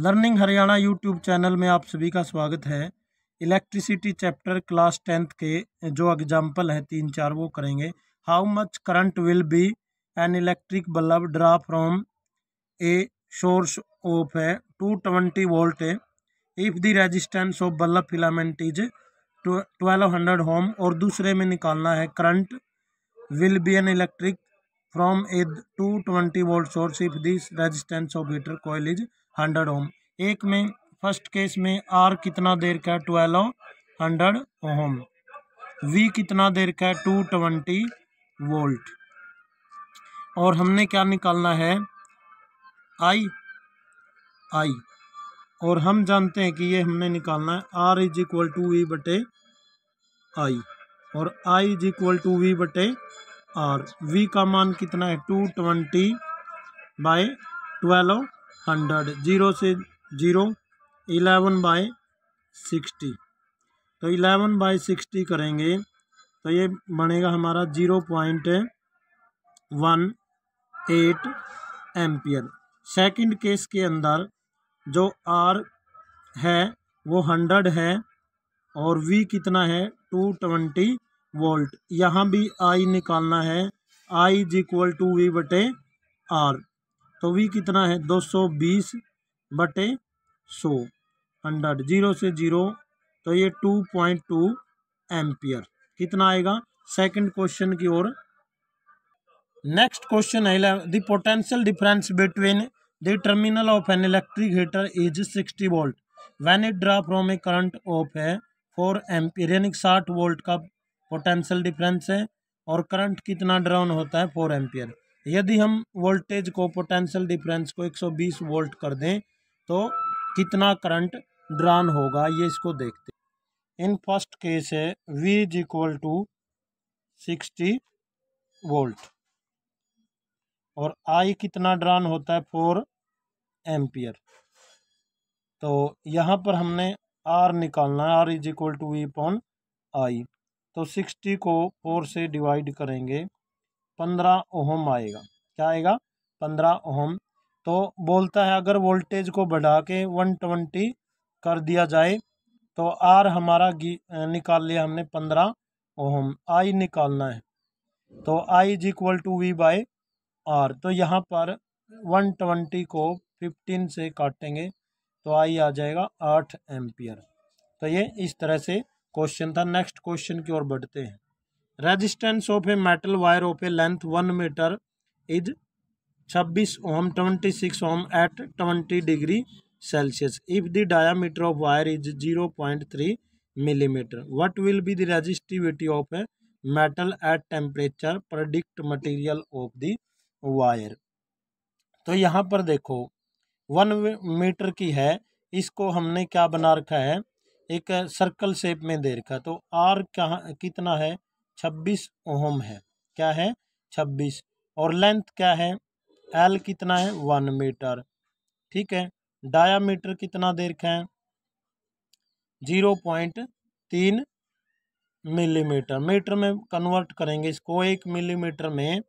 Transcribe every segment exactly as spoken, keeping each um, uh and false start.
Learning Haryana YouTube channel में आप सभी का स्वागत है। इलेक्ट्रिसिटी चैप्टर क्लास टेंथ के जो एग्जाम्पल है तीन चार वो करेंगे। How much current will be an electric bulb draw from a source of है टू ट्वेंटी वोल्ट है if the resistance of bulb filament is twelve hundred ohm. और दूसरे में निकालना है current will be an electric from a two twenty volt source if this resistance of heater coil is hundred ohm. एक में first case में are कितना देर का है ट्वेल्व हंड्रेड ओम, वी कितना देर का है टू ट्वेंटी वोल्ट, और हमने क्या निकालना है आई आई और हम जानते हैं कि ये हमने निकालना है R is equal to V बटे आई और I is equal to V बटे आर। वी का मान कितना है two twenty by twelve hundred, zero से जीरो इलेवन बाई सिक्सटी, तो इलेवन बाई सिक्सटी करेंगे तो ये बनेगा हमारा zero point one eight ampere. Second case के अंदर जो आर है वो हंड्रेड है और वी कितना है टू ट्वेंटी वोल्ट। यहाँ भी आई निकालना है, I is equal to V बटे आर, तो वी कितना है दो सौ बीस बटे सौ, हंड्रेड जीरो से जीरो, तो ये टू पॉइंट टू एम्पियर कितना आएगा सेकंड क्वेश्चन की ओर। नेक्स्ट क्वेश्चन है the potential difference between the terminal of an electric heater is sixty volt when it draw from a current of है four ampere, यानी साठ वोल्ट का potential difference है और करंट कितना ड्राउन होता है फोर एम्पियर। यदि हम वोल्टेज को पोटेंशियल डिफरेंस को एक सौ बीस वोल्ट कर दें तो कितना करंट ड्राउन होगा, ये इसको देखते हैं। इन फर्स्ट केस है V is equal to sixty volt और I कितना ड्राउन होता है फोर एम्पियर, तो यहाँ पर हमने R निकालना है, R is equal to V upon I, तो सिक्सटी को फोर से डिवाइड करेंगे पंद्रह ओहम आएगा। क्या आएगा पंद्रह ओहम। तो बोलता है अगर वोल्टेज को बढ़ा के वन ट्वेंटी कर दिया जाए तो आर हमारा निकाल लिया हमने पंद्रह ओहम, आई निकालना है तो I is equal to V by R, तो यहाँ पर वन ट्वेंटी को फिफ्टीन से काटेंगे तो आई आ जाएगा आठ एम्पियर। तो ये इस तरह से क्वेश्चन था। नेक्स्ट क्वेश्चन की ओर बढ़ते हैं। Resistance of a metal wire of a length one metre is छब्बीस ohm twenty six ohm at twenty degree Celsius if the diameter of wire is zero point three millimetre what will be the resistivity of a metal at temperature predict material of the wire. तो यहाँ पर देखो one metre की है, इसको हमने क्या बना रखा है एक सर्कल शेप में दे रखा है, तो आर क्या कितना है छब्बीस ओम है, क्या है छब्बीस, और लेंथ क्या है एल कितना है वन मीटर, ठीक है। डायामीटर कितना दे रखा है जीरो पॉइंट तीन मिलीमीटर, मीटर में कन्वर्ट करेंगे इसको, एक मिलीमीटर में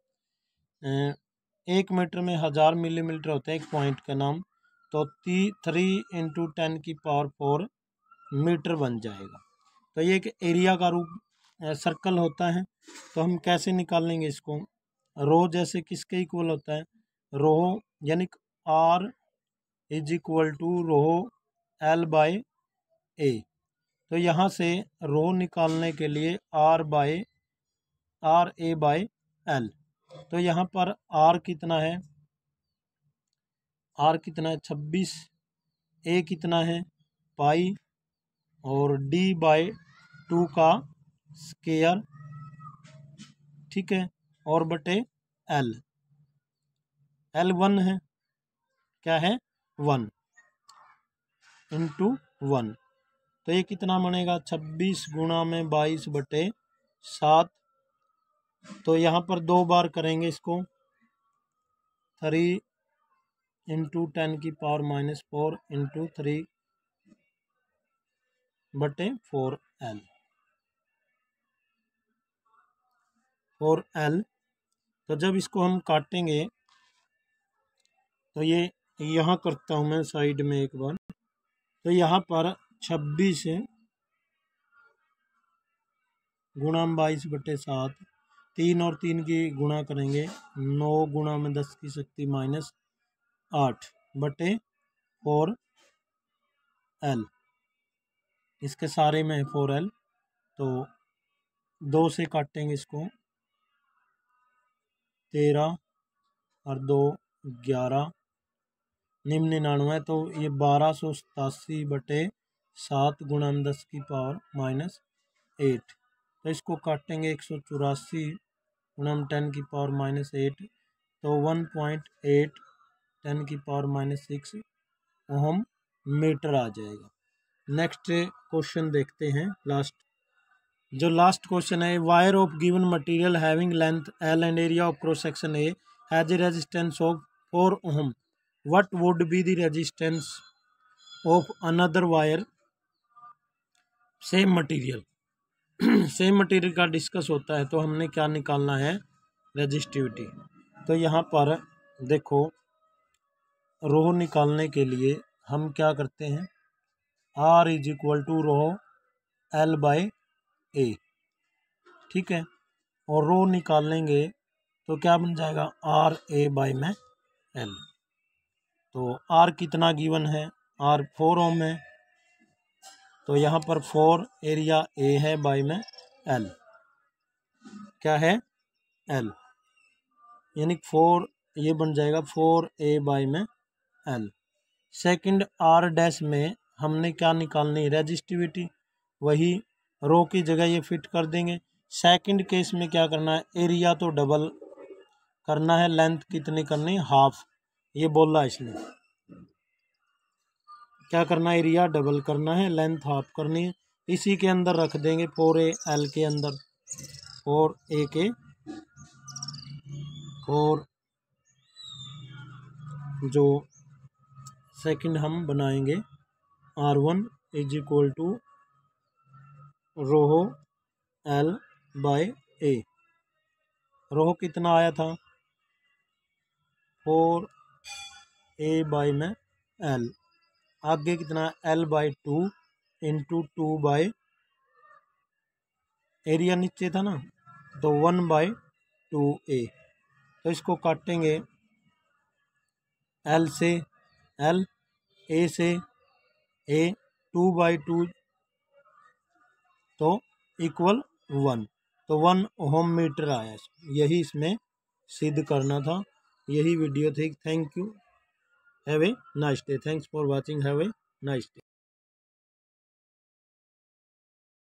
एक मीटर में हजार मिलीमीटर होते हैं एक पॉइंट का नाम, तो ती थ्री इंटू टेन की पावर फोर मीटर बन जाएगा। तो ये एक एरिया का रूप सर्कल होता है, तो हम कैसे निकालेंगे इसको, रो जैसे किसके इक्वल होता है रो, यानी R is equal to rho L by A, तो यहाँ से रो निकालने के लिए R by R A by L, तो यहाँ पर आर कितना है आर कितना है छब्बीस, ए कितना है पाई और डी बाई टू का स्केयर, ठीक है, और बटे एल, एल वन है, क्या है वन इंटू वन, तो ये कितना बनेगा छब्बीस गुणा में बाईस बटे सात, तो यहाँ पर दो बार करेंगे इसको, थ्री इंटू टेन की power minus four into three बटे फोर एल फोर एल। तो जब इसको हम काटेंगे तो ये यहाँ करता हूँ मैं साइड में एक बार। तो यहाँ पर छब्बीस गुणा बाईस बटे सात, तीन और तीन की गुणा करेंगे, नौ गुणा में दस की शक्ति माइनस आठ बटे फोर एल, इसके सारे में है फोर एल। तो दो से काटेंगे इसको, तेरह और दो ग्यारह, निम्न निन्यानवे, तो ये बारह सौ सतासी बटे सात गुणा में दस की पावर माइनस एट। तो इसको काटेंगे एक सौ चौरासी गुणा में टेन की पावर माइनस एट, तो वन पॉइंट एट टेन की power minus six ohm metre आ जाएगा। नेक्स्ट क्वेश्चन देखते हैं, लास्ट जो लास्ट क्वेश्चन है, wire of given material having length L and area of cross section A has a resistance of four ohm, what would be the resistance of another wire same material. Same material का discuss होता है तो हमने क्या निकालना है, resistivity. तो यहाँ पर देखो, रो निकालने के लिए हम क्या करते हैं, R is equal to rho L by A, ठीक है। और रो निकालेंगे तो क्या बन जाएगा, आर ए बाई में एल। तो आर कितना गिवन है, आर फोर ओम है, तो यहाँ पर फोर एरिया ए है बाई में एल, क्या है एल, यानी फोर, ये बन जाएगा फोर ए बाई में एल। सेकंड आर डैश में हमने क्या निकालनी, रेजिस्टिविटी, वही रो की जगह ये फिट कर देंगे। सेकंड केस में क्या करना है, एरिया तो डबल करना है, लेंथ कितनी करनी, हाफ, ये बोला इसने, क्या करना, एरिया डबल करना है, लेंथ हाफ करनी है। इसी के अंदर रख देंगे फोर ए एल के अंदर, फोर ए के फोर जो सेकंड हम बनाएंगे, R one is equal to rho L by A, rho कितना आया था, फोर ए बाई में एल, आगे कितना, L by two into two by, area नीचे था ना, तो वन बाई टू ए। तो इसको काटेंगे, एल से एल, ए से ए, टू बाई टू तो इक्वल वन, तो वन ओहम मीटर आया। यही इसमें सिद्ध करना था, यही वीडियो थी। Thank you, have a nice day, thanks for watching, have a nice day.